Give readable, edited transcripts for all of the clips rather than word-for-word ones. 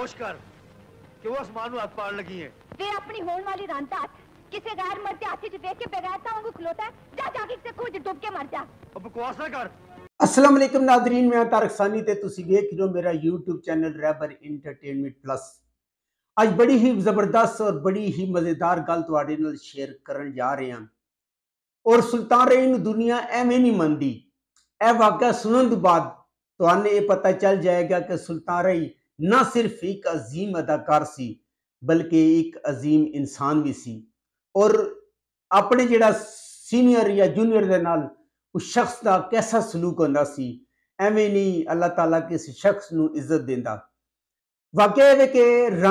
होश कर कि वो आसमान में हाथ पाड़ लगी है। वे अपनी होने वाली रांता किसी गैर मर्द हाथी च देख के बेगैरता वांगू खलोता है। जा जाके से खुद डूब के मर जा। अब बकवास ना कर। अस्सलाम वालेकुम नादरीन, मैं तारक सानी ते तुसी देख रहे हो मेरा YouTube channel Raibar entertainment plus. आज बड़ी ही जबरदस्त और बड़ी ही मजेदार गल तुहाडे नाल शेयर करन जा रहे हैं। और सुल्तान रही नूं दुनिया एवें नहीं मनदी। यह वाकया सुनने के बाद तुहानू ये पता चल जाएगा कि सुल्तान रही न सिर्फ एक अजीम अदाकार सी बल्कि एक अजीम इंसान भी सी। और अपने जिहड़ा सीनियर या जूनियर दे नाल उस शख्स का कैसा सलूक होंदा सी, एवें नहीं अल्लाह ताला किसी शख्स नूं इज्जत देंदा। वाकया है कि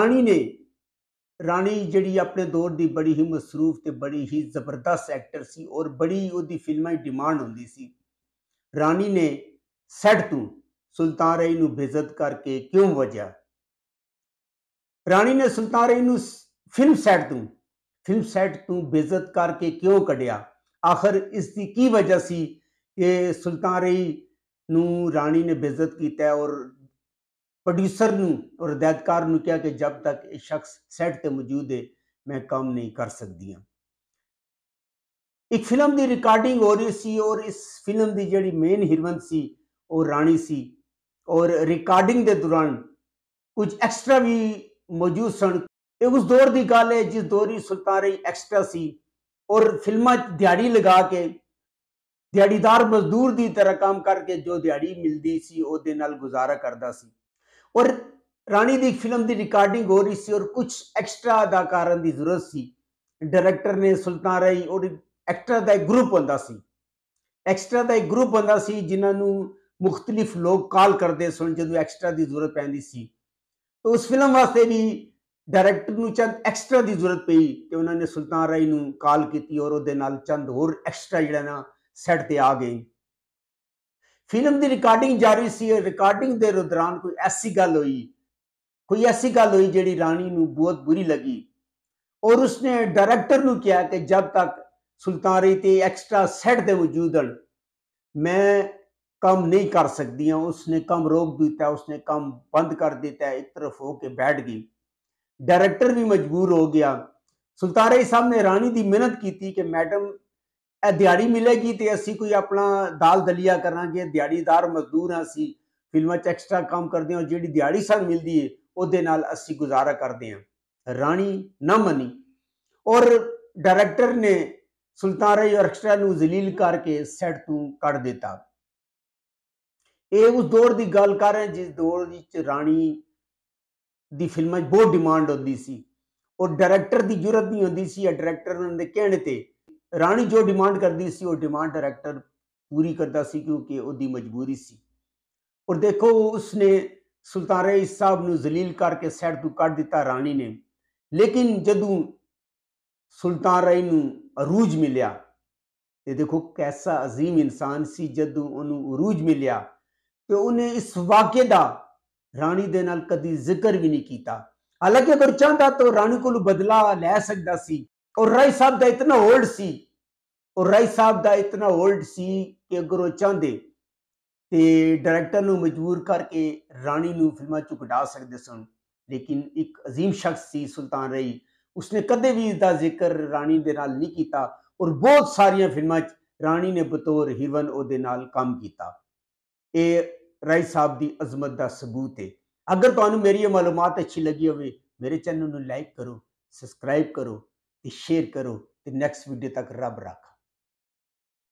राणी जिहड़ी अपने दौर की बड़ी ही मसरूफ ते बड़ी ही जबरदस्त एक्टर सी और बड़ी उहदी फिल्मां डिमांड होंदी सी। राणी ने सैट तू सुल्तान रही नूं बेइज्जत करके क्यों वजया? राणी ने सुल्तान रही नूं फिल्म सैट तू बेइज्जत करके क्यों कढ़िया? आखिर इसकी की वजह सी कि सुल्तान रही नूं राणी ने बेइज्जत किया और प्रोड्यूसर नूं और हिदायतकार नूं कहा कि जब तक ये शख्स सैट ते मौजूद है मैं काम नहीं कर सकती। एक फिल्म की रिकॉर्डिंग हो रही सी और इस फिल्म की जिहड़ी मेन हीरोइन सी वो राणी सी। और रिकॉर्डिंग के दौरान कुछ एक्सट्रा भी मौजूद सन। ये उस दौर की गल है जिस दौर ही सुल्तान रही एक्सट्रा सी और फिल्मां दिहाड़ी लगा के दिहाड़ीदार मजदूर की तरह काम करके जो दिहाड़ी मिलती सी उहदे नाल गुजारा करता सी। और राणी की फिल्म की रिकॉर्डिंग हो रही सी और कुछ एक्सट्रा अदाकारां की जरूरत सी। डायरेक्टर ने सुल्तान रही और एक्टर का एक ग्रुप होंदा सी। एक्सट्रा का एक ग्रुप होंदा सी जिन्होंने मुख्तलिफ लोग कॉल करते सन जो एक्सट्रा की जरूरत पैंदी सी। तो उस फिल्म वास्ते भी डायरेक्टर नूं चंद एक्सट्रा की जरूरत पई तो उन्होंने सुल्तान रही नूं कॉल की और उहदे नाल चंद होर एक्सट्रा जिहड़ा ना सैट ते आ गए। फिल्म की रिकॉर्डिंग जारी सी। रिकॉर्डिंग के दौरान कोई ऐसी गल हुई जिहड़ी राणी नूं बहुत बुरी लगी और उसने डायरेक्टर नूं कहा कि जब तक सुल्तान रही ते एक्सट्रा सैट दे मौजूद हन मैं काम नहीं कर सकती। उसने काम रोक दिता, उसने काम बंद कर दिता, एक तरफ होके बैठ गई। डायरेक्टर भी मजबूर हो गया। सुल्तान रही साहब ने राणी की मेहनत की कि मैडम दिहाड़ी मिलेगी तो असी कोई अपना दाल दलिया करांगे, दिहाड़ीदार मजदूर हाँ असी फिल्मां च एक्सट्रा काम करते हैं और जिहड़ी दिहाड़ी सानूं मिलती है उहदे नाल असी गुजारा करते हैं। राणी ना मनी और डायरेक्टर ने सुल्तान रही और एक्सट्रा नूं जलील करके सैट तू कढ़ दिता। ये उस दौर की गल कर रहे जिस दौर राणी की फिल्मां बहुत डिमांड होती सी और डायरेक्टर की जरूरत नहीं होती सी। डायरेक्टर उन्होंने कहने ते राणी जो डिमांड करती सी वो डिमांड डायरेक्टर पूरी करता सी क्योंकि उसकी मजबूरी सी। और देखो उसने सुल्तान रही साहब नूं जलील करके सैट तू कढ़ दिता राणी ने। लेकिन जदों सुल्तान रही नूं अरूज मिलिया ते देखो कैसा अजीम इंसान सी। जदों उन्होंने अरूज मिलिया तो उन्हें इस वाक़े का राणी दे नाल कदी जिक्र भी नहीं किया। हालांकि अगर चाहता तो राणी को बदला लै सकता सी और राय साहब का इतना होल्ड सी कि अगर वो चाहते तो डायरेक्टर नूं मजबूर करके राणी नूं फिल्मां चों कढा सकते सन। लेकिन एक अजीम शख्स सी सुल्तान रही, उसने कदे भी इसका जिक्र राणी दे नाल नहीं किया और बहुत सारिया फिल्मां राणी ने बतौर हीरोइन उहदे नाल काम किया। ये राय साहब की अजमत का सबूत है। अगर तुहानू मेरी ये मालूमात अच्छी लगी हो मेरे चैनल नूं लाइक करो, सब्सक्राइब करो, शेयर करो। नेक्स्ट वीडियो तक रब रख।